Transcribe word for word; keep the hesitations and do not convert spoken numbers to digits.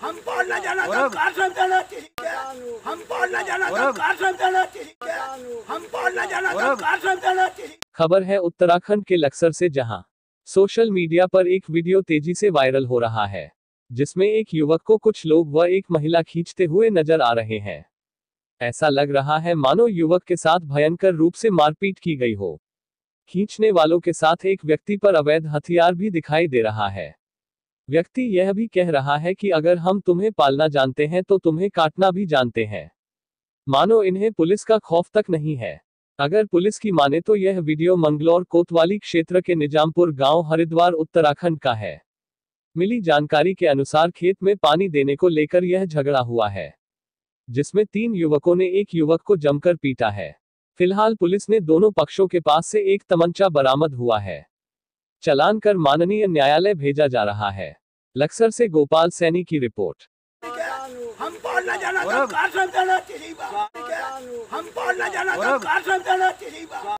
हम पढ़ना जाना तो कार सब जाना चाहिए, हम पढ़ना जाना तो कार सब जाना चाहिए, हम पढ़ना जाना तो कार सब जाना चाहिए। खबर है उत्तराखंड के लक्सर से, जहां सोशल मीडिया पर एक वीडियो तेजी से वायरल हो रहा है, जिसमें एक युवक को कुछ लोग व एक महिला खींचते हुए नजर आ रहे हैं। ऐसा लग रहा है मानो युवक के साथ भयंकर रूप से मारपीट की गई हो। खींचने वालों के साथ एक व्यक्ति पर अवैध हथियार भी दिखाई दे रहा है। व्यक्ति यह भी कह रहा है कि अगर हम तुम्हें पालना जानते हैं तो तुम्हें काटना भी जानते हैं। मानो इन्हें पुलिस का खौफ तक नहीं है। अगर पुलिस की माने तो यह वीडियो मंगलौर कोतवाली क्षेत्र के निजामपुर गांव हरिद्वार उत्तराखंड का है। मिली जानकारी के अनुसार खेत में पानी देने को लेकर यह झगड़ा हुआ है, जिसमें तीन युवकों ने एक युवक को जमकर पीटा है। फिलहाल पुलिस ने दोनों पक्षों के पास से एक तमंचा बरामद हुआ है। चालान कर माननीय न्यायालय भेजा जा रहा है। लक्सर से गोपाल सैनी की रिपोर्ट। हम पढ़ना जाना तो कार सब जाना चाहिए, हम पढ़ना जाना तो कार सब जाना चाहिए।